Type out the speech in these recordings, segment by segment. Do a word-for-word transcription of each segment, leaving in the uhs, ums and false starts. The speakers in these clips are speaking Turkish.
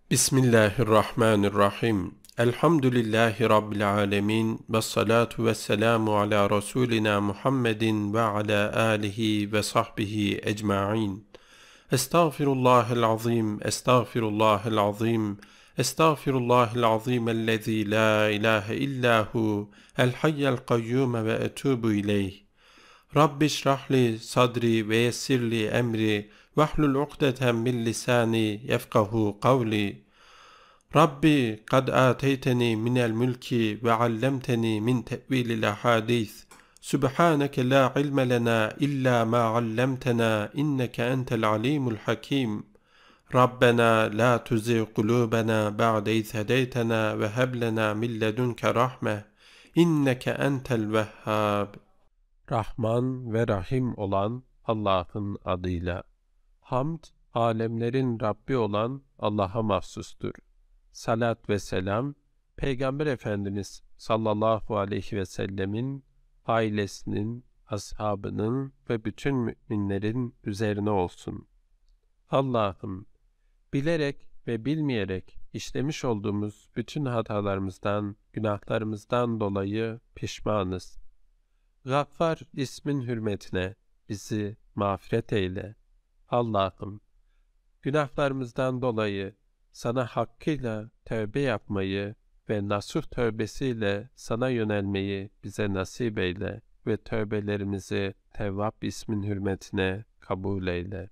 Bismillahirrahmanirrahim. Elhamdülillahi Rabbil alemin. Ve salatu ve selamu ala Resulina Muhammedin ve ala alihi ve sahbihi ecma'in. Estağfirullahel azim, estağfirullahel azim, estağfirullahel azim ellezî la ilahe illahu, el hayyel kayyum ve etubu ileyh. Rabbi şrahli sadri ve yessirli emri, vahlul ukdeten min lisani yefkahu kavli. Rabbi kad ateyteni minel mülki ve allemteni min tevilil ahadis. Subhaneke la ilme lena illa ma allamtena inneke entel alimul hakim. Rabbena la tuzigh kulubena ba'de iz hedeytena ve heb lena min ledunke rahme inneke entel vehhab. Rahman ve Rahim olan Allah'ın adıyla. Hamd, alemlerin Rabbi olan Allah'a mahsustur. Salat ve selam, Peygamber Efendimiz sallallahu aleyhi ve sellemin, ailesinin, ashabının ve bütün müminlerin üzerine olsun. Allah'ım, bilerek ve bilmeyerek işlemiş olduğumuz bütün hatalarımızdan, günahlarımızdan dolayı pişmanız. Gaffar ismin hürmetine bizi mağfiret eyle. Allah'ım, günahlarımızdan dolayı sana hakkıyla tövbe yapmayı ve nasuh tövbesiyle sana yönelmeyi bize nasip eyle ve tövbelerimizi Tevvab ismin hürmetine kabul eyle.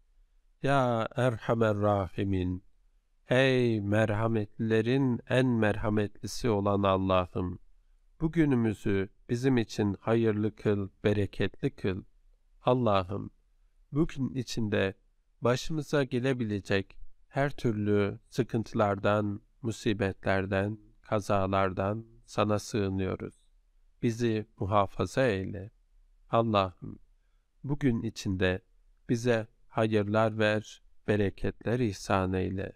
Ya Erhamer Rahimin, ey merhametlilerin en merhametlisi olan Allah'ım, bugünümüzü bizim için hayırlı kıl, bereketli kıl. Allah'ım, bugün içinde başımıza gelebilecek her türlü sıkıntılardan, musibetlerden, kazalardan sana sığınıyoruz. Bizi muhafaza eyle. Allah'ım, bugün içinde bize hayırlar ver, bereketler ihsan eyle.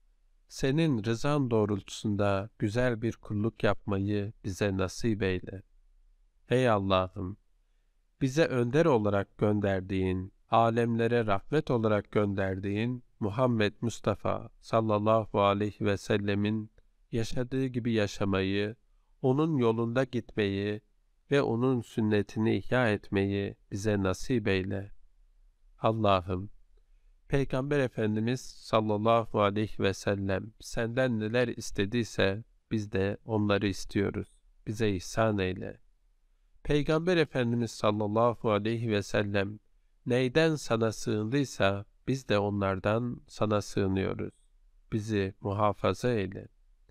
Senin rızan doğrultusunda güzel bir kulluk yapmayı bize nasip eyle. Ey Allah'ım, bize önder olarak gönderdiğin, alemlere rahmet olarak gönderdiğin Muhammed Mustafa sallallahu aleyhi ve sellemin yaşadığı gibi yaşamayı, onun yolunda gitmeyi ve onun sünnetini ihya etmeyi bize nasip eyle. Allah'ım, Peygamber Efendimiz sallallahu aleyhi ve sellem senden neler istediyse biz de onları istiyoruz. Bize ihsan eyle. Peygamber Efendimiz sallallahu aleyhi ve sellem neyden sana sığındıysa biz de onlardan sana sığınıyoruz. Bizi muhafaza eyle.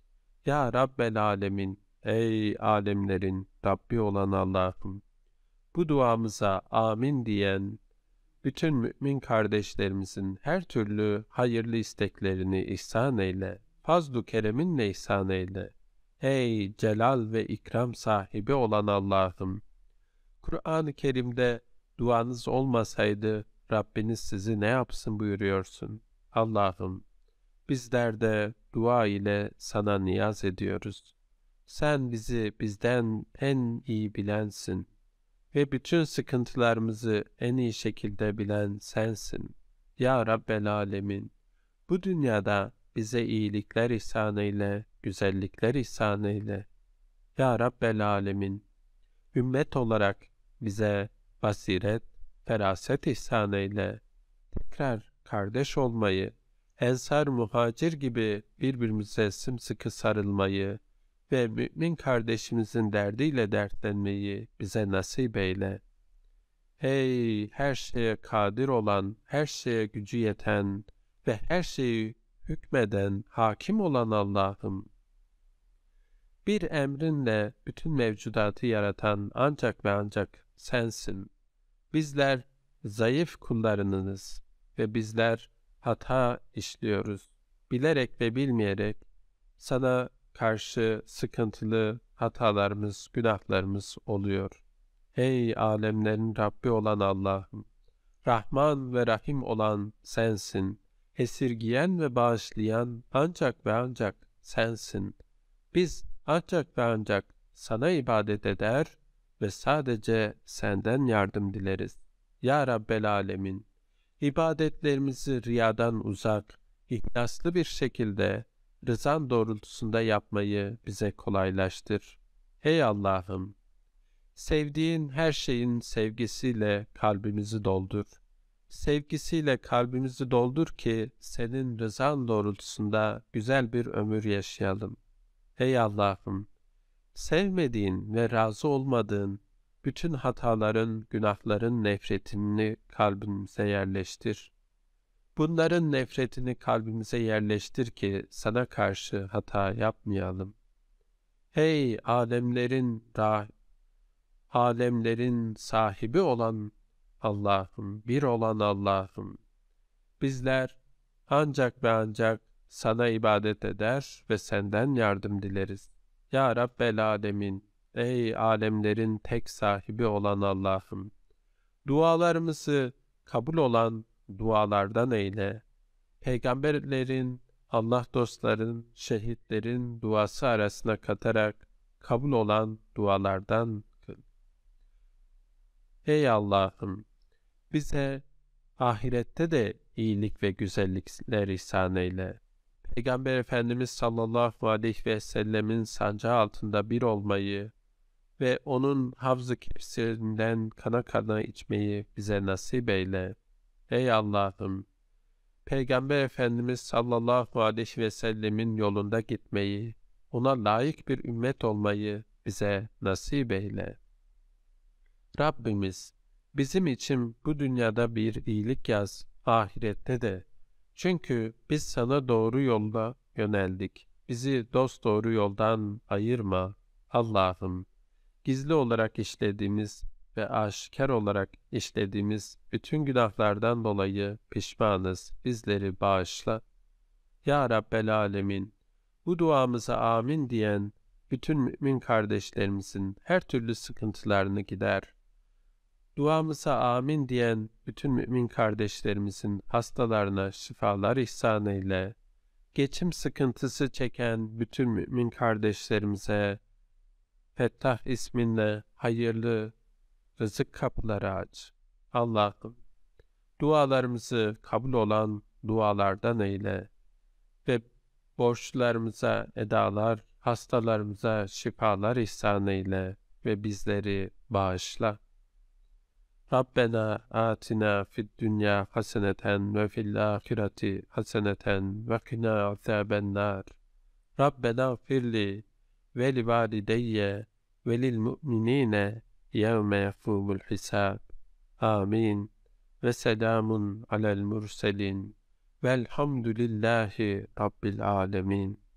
Ya Rabbel Alemin, ey alemlerin Rabbi olan Allah'ım, bu duamıza amin diyen bütün mümin kardeşlerimizin her türlü hayırlı isteklerini ihsan eyle. Fazl-ı kereminle ihsan eyle. Ey celal ve ikram sahibi olan Allah'ım, Kur'an-ı Kerim'de duanız olmasaydı Rabbiniz sizi ne yapsın buyuruyorsun. Allah'ım, bizler de dua ile sana niyaz ediyoruz. Sen bizi bizden en iyi bilensin ve bütün sıkıntılarımızı en iyi şekilde bilen sensin. Ya Rabbel Alemin, bu dünyada bize iyilikler ihsan eyle, güzellikler ihsan eyle. Ya Rabbel Alemin, ümmet olarak bize basiret, feraset ihsan eyle. Tekrar kardeş olmayı, ensar muhacir gibi birbirimize sımsıkı sarılmayı ve mümin kardeşimizin derdiyle dertlenmeyi bize nasip eyle. Ey her şeye kadir olan, her şeye gücü yeten ve her şeyi hükmeden, hakim olan Allah'ım, bir emrinle bütün mevcudatı yaratan ancak ve ancak sensin. Bizler zayıf kullarınız ve bizler hata işliyoruz. Bilerek ve bilmeyerek sana karşı sıkıntılı hatalarımız, günahlarımız oluyor. Ey alemlerin Rabbi olan Allah'ım, Rahman ve Rahim olan sensin. Esirgiyen ve bağışlayan ancak ve ancak sensin. Biz ancak ve ancak sana ibadet eder ve sadece senden yardım dileriz. Ya Rabbel Alemin, ibadetlerimizi riyadan uzak, İhlaslı bir şekilde rızan doğrultusunda yapmayı bize kolaylaştır. Ey Allah'ım! Sevdiğin her şeyin sevgisiyle kalbimizi doldur. Sevgisiyle kalbimizi doldur ki senin rızan doğrultusunda güzel bir ömür yaşayalım. Ey Allah'ım! Sevmediğin ve razı olmadığın bütün hataların, günahların nefretini kalbimize yerleştir. Bunların nefretini kalbimize yerleştir ki sana karşı hata yapmayalım. Hey alemlerin Rah alemlerin sahibi olan Allah'ım, bir olan Allah'ım. Bizler ancak ve ancak sana ibadet eder ve senden yardım dileriz. Ya Rabbel Alemin, ey alemlerin tek sahibi olan Allah'ım. Dualarımızı kabul olan dualardan eyle. Peygamberlerin, Allah dostların, şehitlerin duası arasına katarak kabul olan dualardan kıl. Ey Allah'ım! Bize ahirette de iyilik ve güzellikler ihsan eyle. Peygamber Efendimiz sallallahu aleyhi ve sellemin sancağı altında bir olmayı ve onun havz-ı kevserinden kana kana içmeyi bize nasip eyle. Ey Allah'ım! Peygamber Efendimiz sallallahu aleyhi ve sellemin yolunda gitmeyi, ona layık bir ümmet olmayı bize nasip eyle. Rabbimiz, bizim için bu dünyada bir iyilik yaz, ahirette de. Çünkü biz sana doğru yolda yöneldik. Bizi dosdoğru yoldan ayırma. Allah'ım, gizli olarak işlediğimiz ve aşikar olarak işlediğimiz bütün günahlardan dolayı pişmanız. Bizleri bağışla. Ya Rabbel Alemin, bu duamıza amin diyen bütün mümin kardeşlerimizin her türlü sıkıntılarını gider. Duamıza amin diyen bütün mümin kardeşlerimizin hastalarına şifalar ihsan eyle. Geçim sıkıntısı çeken bütün mümin kardeşlerimize Fettah isminle hayırlı rızık kapıları aç. Allah'ım, dualarımızı kabul olan dualardan eyle ve borçlarımıza edalar, hastalarımıza şifalar ihsan eyle ve bizleri bağışla. Rabbena atina fid dünya haseneten ve fil ahireti haseneten ve qina azabennar. Rabbena firli ve li valideyye ve lil mu'minine yevme yefumul hisab. Amin. Ve selamun alel murselin. Velhamdülillahi Rabbil alemin.